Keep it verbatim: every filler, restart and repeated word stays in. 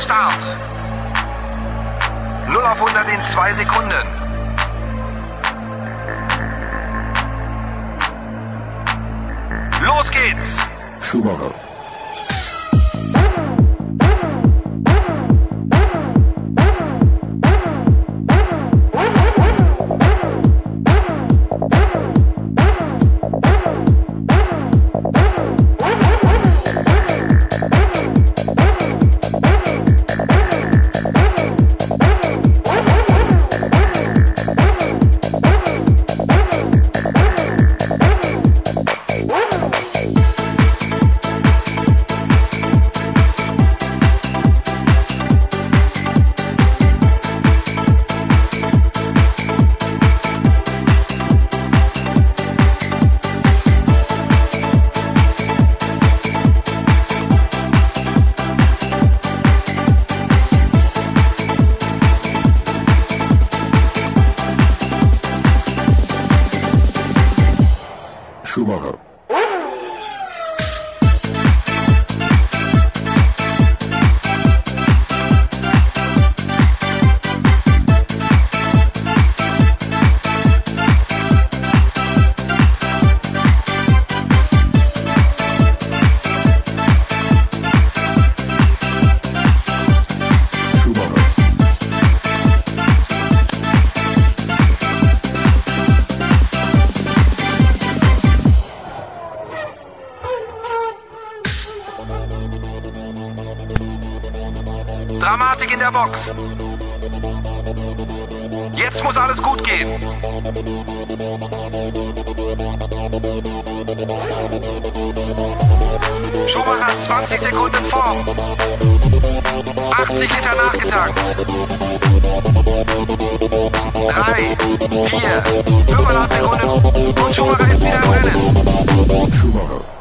Start. null auf hundert in zwei Sekunden. Los geht's! Schumacher. Schumacher. Dramatik in der Box. Jetzt muss alles gut gehen. Schumacher hat zwanzig Sekunden Form. achtzig Liter nachgetankt. drei, vier, fünfeinhalb Sekunden und Schumacher ist wieder im Rennen. Schumacher.